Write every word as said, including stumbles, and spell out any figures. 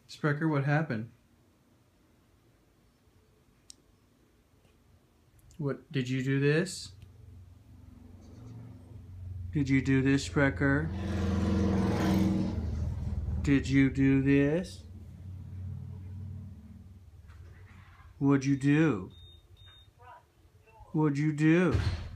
Sprecher, what happened? What, did you do this? Did you do this, Sprecher? Did you do this? What'd you do? What'd you do?